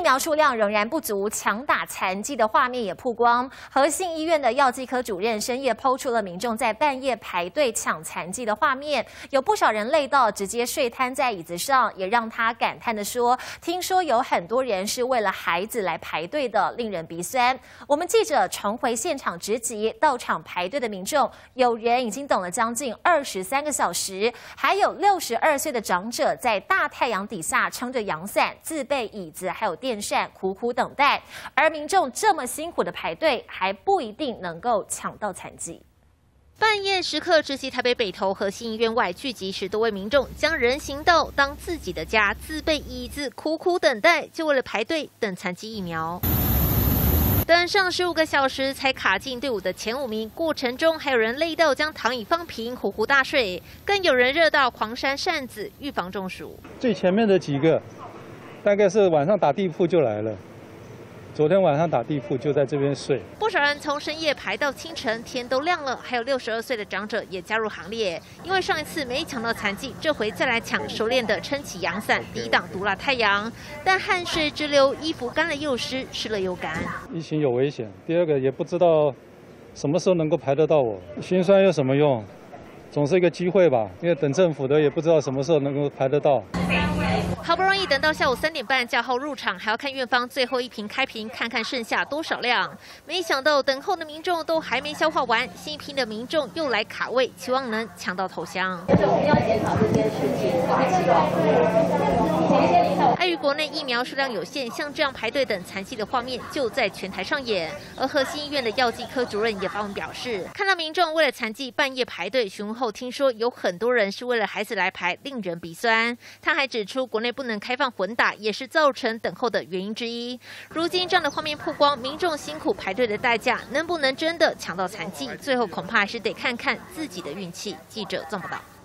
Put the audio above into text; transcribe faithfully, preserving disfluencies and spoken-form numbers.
苗数量仍然不足，强打残疾的画面也曝光。和信医院的药剂科主任深夜抛出了民众在半夜排队抢残剂的画面，有不少人累到直接睡瘫在椅子上，也让他感叹地说：“听说有很多人是为了孩子来排队的，令人鼻酸。”我们记者重回现场直击，到场排队的民众，有人已经等了将近二十三个小时，还有六十二岁的长者在大太阳底下撑着阳伞，自备椅子还有电扇，苦苦等待。而民众这么辛苦的排队，还不一定能够抢到残剂。 半夜时刻，直击台北北投和信医院外聚集十多位民众，将人行道当自己的家，自备椅子，苦苦等待，就为了排队等残疾疫苗。等上十五个小时才卡进队伍的前五名，过程中还有人累到将躺椅放平，呼呼大睡，更有人热到狂扇扇子，预防中暑。 最前面的几个，大概是晚上打地铺就来了。昨天晚上打地铺就在这边睡， 不少人从深夜排到清晨，天都亮了。还有六十二岁的长者也加入行列，因为上一次没抢到残剂，这回再来抢，熟练的撑起阳伞，抵挡毒辣太阳。但汗水直流，衣服干了又湿，湿了又干。 疫情有危险，第二个也不知道什么时候能够排得到我，心酸有什么用？总是一个机会吧，因为等政府的也不知道什么时候能够排得到。 好不容易等到下午三点半叫号入场，还要看院方最后一瓶开瓶，看看剩下多少量。没想到等候的民众都还没消化完，新一批的民众又来卡位，期望能抢到头香。 而且我们要检讨这件事情，会期望。 碍于国内疫苗数量有限，像这样排队等残剂的画面就在全台上演。而和信医院的药剂科主任也发文表示，看到民众为了残剂半夜排队，询问后听说有很多人是为了孩子来排，令人鼻酸。他还指出，国内不能开放混打，也是造成等候的原因之一。如今这样的画面曝光，民众辛苦排队的代价，能不能真的抢到残剂？最后恐怕还是得看看自己的运气。记者综报道。